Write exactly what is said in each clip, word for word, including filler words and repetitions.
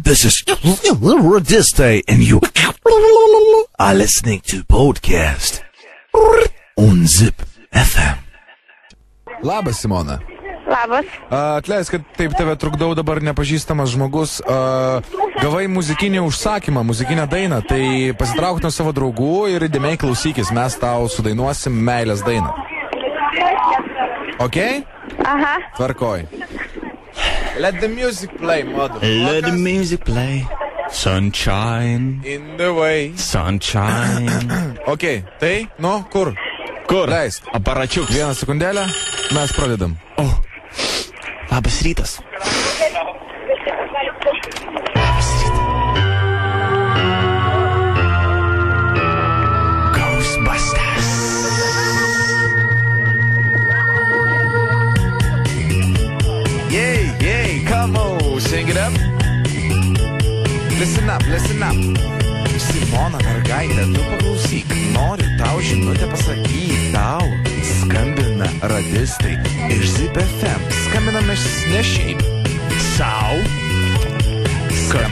This is Radistai, and you are listening to podcast on Zip F M. Labas, Simona. Labas. Atleisk, kad taip tave trukdau, dabar nepažįstamas žmogus. A, gavai muzikinį užsakymą, muzikinę dainą, tai pasitrauk nuo savo draugų ir įdėmiai klausykis, mes tau sudainuosim meilės dainą. Ok? Aha. Tvarkoj. Let the music play, mother. Let the music play. Sunshine. In the way. Sunshine. Ok, tai, nu, kur? Kur? Leisk. Aparačiuks. Vieną sekundėlę, mes pradedam. Oh. Labas rytas. Labas rytas. Ghostbusters. Yay, yay, come on, sing it up. Listen up, listen up. Simona, mergaitė, tu paklausyk. Noriu tau žinutę pasakyti. Tau skambina radistai iš Zip F M. Skambiname ne šiaip. Sau. Skam.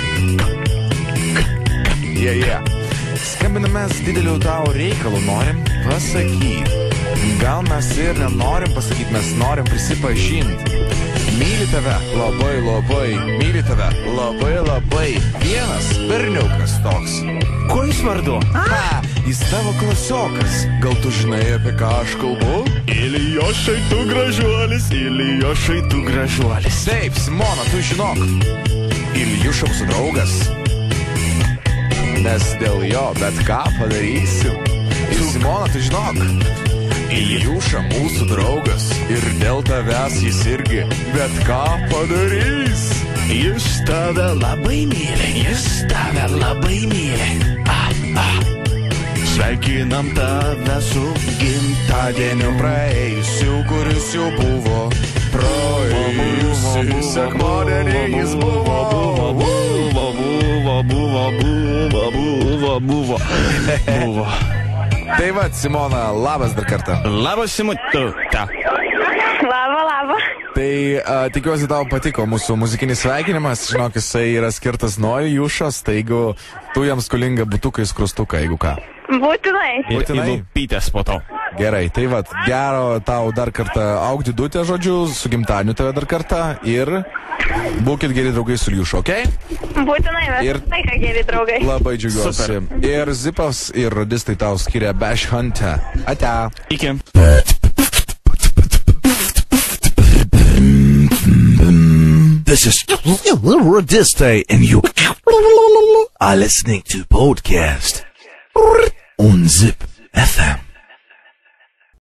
Yeah, yeah. Skambiname dideliu tau reikalu, norim pasakyti. Gal mes ir nenorim pasakyti, mes norim prisipažinti. Myli tave labai, labai, myli tave labai, labai. Vienas berniukas toks. Kuo jis vardu? Ha, jis tavo klasiokas. Gal tu žinai, apie ką aš kalbu? Ilijošai tu gražuolis, Ilijošai tu gražuolis. Taip, Simona, tu žinok. Iljuša mūsų draugas. Mes dėl jo bet ką padarysim. Ir Simona, tu žinok. Iljuša mūsų draugas. Ir dėl tavęs jis irgi bet ką padarys. Jis tave labai myli, jis tave labai myli. Ah, ah. Sveikinam tave su gimtadieniu praėjusiu, kuris jau buvo. Praėjusiu sekmadienį jis buvo. Buvo, buvo, buvo, buvo, buvo, buvo, buvo, buvo. Tai va, Simona, labas dar kartą. Labas, Simutė. Laba, laba. Tai a, tikiuosi tau patiko mūsų muzikinis sveikinimas. Žinok, jisai yra skirtas nuo Iljušos, tai jeigu tu jam skolinga butukai skrustuką, jeigu ką. Būtinai. Ir Būtinai. įlupytės po to. Gerai, tai va, gero tau dar kartą augti dutę, žodžiu, su gimtadieniu tave dar kartą ir būkit geri draugai su Iljušu, okei? Okay? Būtinai, mes Ir- tai ką geri draugai. Labai džiugiuosi. Ir Zipas ir radistai tau skiria Bash Hunter. Ate. Iki. This is Radistai, and you are listening to podcast on Zip F M.